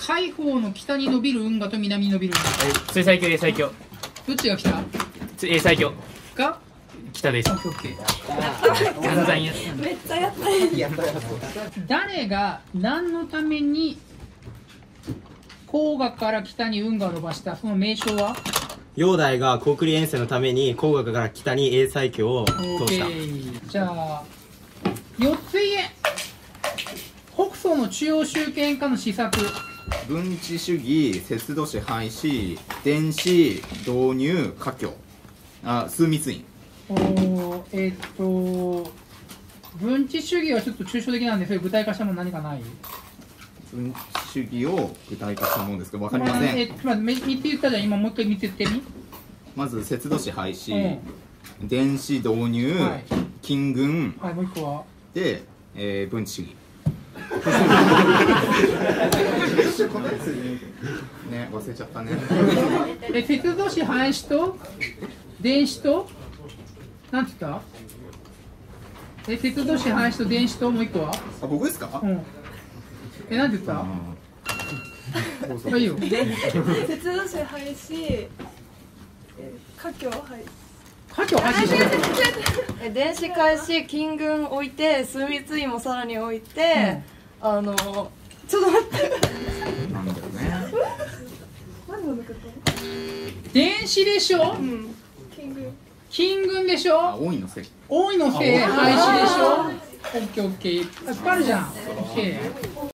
海方の北に伸びる運河と南に伸びる運河。 それ最強 A 最強。 どっちが北 A 最強が北です。 オッケーオッケー。 散々やめっちゃやった誰が何のために黄河から北に運河を伸ばした？その名称は？ 煬帝が高句麗遠征のために黄河から北に英最強を通した。 じゃあ4つ言え。北宋の中央集権化の施策。 文治主義、節度支廃止、電子導入、科挙、枢密院。 文治主義はちょっと抽象的なんで、それ具体化したもの何かない？ 文治主義を具体化したものですけど、わかりません。 3つ言ったじゃん、今もう一回3つ言ってみ。 まず節度支廃止、電子導入、禁軍、 はい、もう一個はで、文治主義。ね、忘れちゃったね。 節度支廃止と電子となんつった？節度支廃止と電子ともう一個は？ 僕ですか？ なんて言った？いいよ。 節度支廃止、科挙廃止。 科挙廃止してる。 電子開始、禁軍置いて、枢密院もさらに置いて、ちょっと待ってなんだよね。 何の抜けた？ 電子でしょ。禁軍でしょ。 大井のせい。 大井のせい廃止でしょ。オッケーオッケー。いっぱいあるじゃん。オッケー。